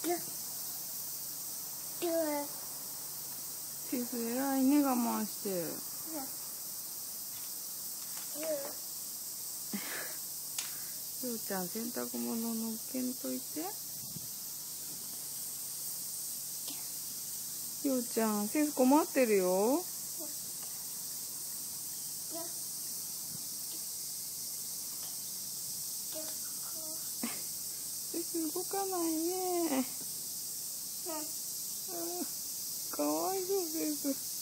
セス偉いね、我慢して。ようちゃん、洗濯物のっけんといて。ようちゃん、セス困ってるよ。セス動かないね。かわいそう、セス。